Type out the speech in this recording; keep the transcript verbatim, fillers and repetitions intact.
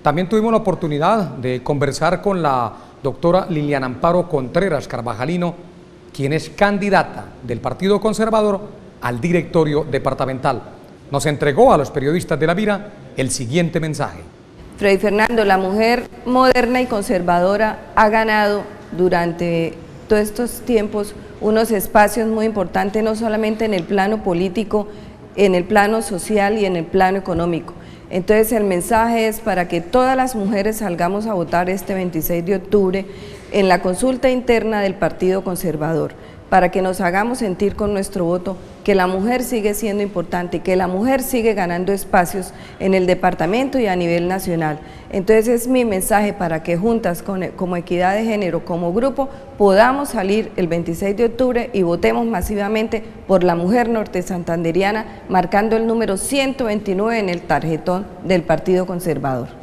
También tuvimos la oportunidad de conversar con la doctora Liliana Amparo Contreras Carvajalino, quien es candidata del Partido Conservador al directorio departamental. Nos entregó a los periodistas de La Mira el siguiente mensaje. Freddy Fernando, la mujer moderna y conservadora ha ganado durante todos estos tiempos unos espacios muy importantes, no solamente en el plano político, en el plano social y en el plano económico. Entonces el mensaje es para que todas las mujeres salgamos a votar este veintiséis de octubre en la consulta interna del Partido Conservador, para que nos hagamos sentir con nuestro voto que la mujer sigue siendo importante, que la mujer sigue ganando espacios en el departamento y a nivel nacional. Entonces es mi mensaje para que juntas con, como Equidad de Género, como grupo, podamos salir el veintiséis de octubre y votemos masivamente por la mujer norte santanderiana, marcando el número ciento veintinueve en el tarjetón del Partido Conservador.